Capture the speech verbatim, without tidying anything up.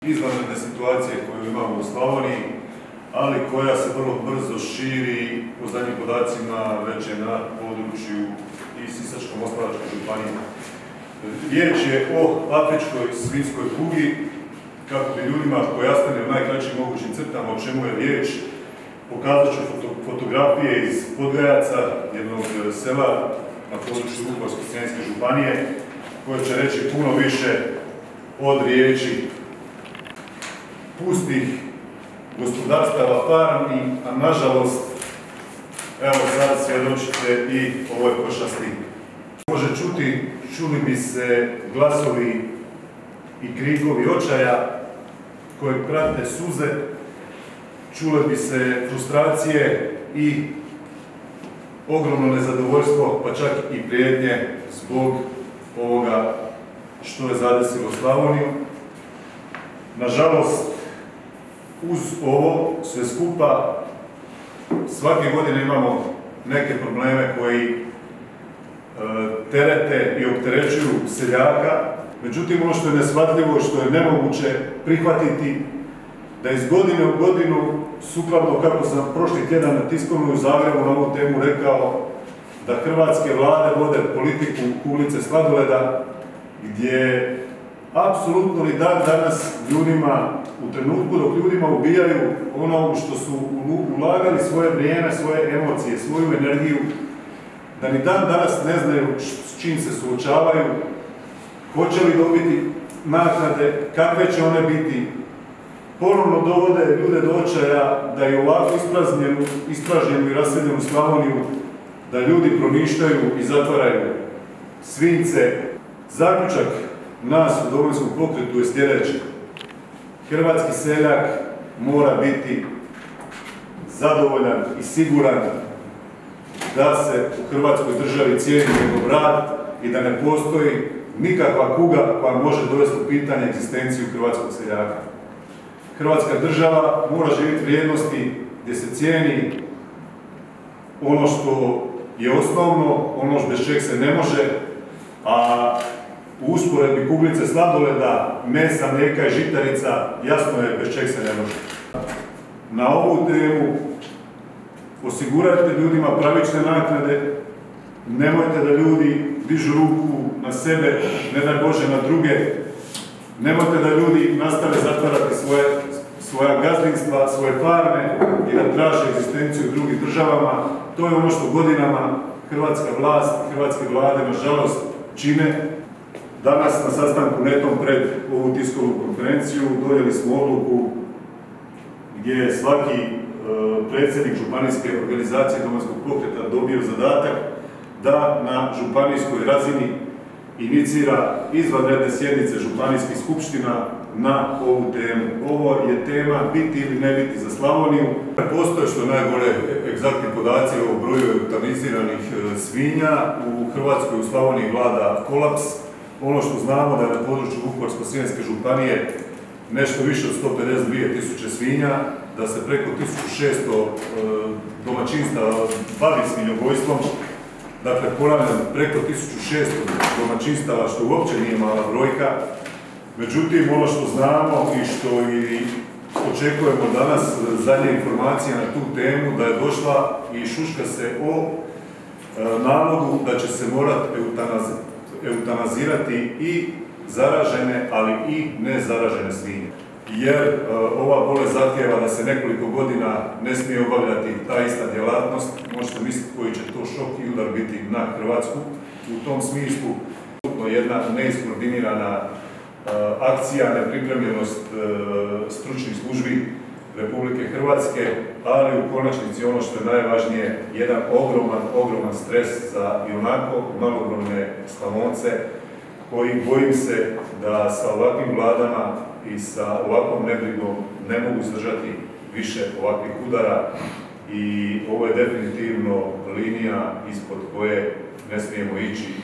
Izvanredne situacije koju imamo u Slavoniji, ali koja se vrlo brzo širi, po zadnjim podacima već je na području i Sisačko-moslavačke županije. Riječ je o afričkoj svinjskoj kugi. Kako bi ljudima pojasnili u najkraćim mogućim crtama o čemu je riječ, pokazat ću fotografije iz Podgajaca, jednog sela na području Dubravske županije, koje će reći puno više od riječi pustih gospodarstava, farmi, a nažalost, evo sad svjedočite i ovoj pošasti. Može čuti, čuli bi se glasovi i krikovi očaja koje prate suze, čule bi se frustracije i ogromno nezadovoljstvo, pa čak i prijetnje zbog ovoga što je zadesilo Slavoniju. Nažalost, uz ovo sve skupa, svake godine imamo neke probleme koji e, terete i opterećuju seljaka. Međutim, ono što je neshvatljivo, što je nemoguće prihvatiti, da iz godine u godinu, sukladno kako sam prošli tjedan na tiskovnoj u Zagrebu na ovu temu rekao, da hrvatske vlade vode politiku kuglice sladoleda, gdje apsolutno ni dan danas ljudima, u trenutku dok ljudima ubijaju ono u što su ulagali svoje vrijeme, svoje emocije, svoju energiju, da ni dan danas ne znaju s čim se suočavaju, hoće li dobiti naknade, kakve će one biti, ponovno dovode ljude do očaja da i ovako ispražnjenu i raseljenu Slavoniju, da ljudi promišljaju i zatvaraju svinjce. Zaključak nas u Domovinskom pokretu je sljedeći. Hrvatski seljak mora biti zadovoljan i siguran da se u Hrvatskoj državi cijeni njegov rad i da ne postoji nikakva kuga koja može dovesti u pitanje egzistenciju hrvatskog seljaka. Hrvatska država mora živjeti vrijednosti gdje se cijeni ono što je osnovno, ono bez čeg se ne može, a u usporedbi kuglice sladoleda, mesa, mlijeka i žitarica, jasno je bez čeg se ne može. Na ovu temu osigurajte ljudima pravične naknade, nemojte da ljudi dižu ruku na sebe, ne daj Bože na druge, nemojte da ljudi nastave zatvarati svoje, svoja gazdinstva, svoje farme i da traže egzistenciju u drugim državama. To je ono što godinama hrvatska vlast, hrvatske vlade, nažalost, čine. Danas na sastanku netom pred ovu tiskovnu konferenciju donijeli smo odluku gdje je svaki e, predsjednik županijske organizacije Domovinskog pokreta dobio zadatak da na županijskoj razini inicira izvanredne sjednice županijskih skupština na ovu temu. Ovo je tema biti ili ne biti za Slavoniju. Postoje, što je najgore, egzaktni podaci o broju eutaniziranih svinja. U Hrvatskoj, u Slavoniji vlada kolaps. Ono što znamo da je na području Vukovarsko-srijemske županije nešto više od sto pedeset dvije tisuće svinja, da se preko tisuću šesto domaćinstava bavi svinjogojstvom. Dakle, ponavljam, preko tisuću šesto domaćinstava, što uopće nije mala brojka. Međutim, ono što znamo i što i očekujemo danas, zadnje informacije na tu temu, da je došla i šuška se o nalogu da će se morati eutanazirati i zaražene, ali i nezaražene svinje. Jer ova bolest zahtijeva da se nekoliko godina ne smije obavljati ta ista djelatnost. Možete misliti koji će to šok i udar biti na Hrvatsku. U tom smislu jedna neiskoordinirana akcija, nepripremljenost stručnih službi Republike Hrvatske, ali u konačnici ono što je najvažnije, jedan ogroman, ogroman stres za i onako malobrojne Slavonce, koji, bojim se, da sa ovakvim vladama i sa ovakvom nebrigom ne mogu izdržati više ovakvih udara, i ovo je definitivno linija ispod koje ne smijemo ići.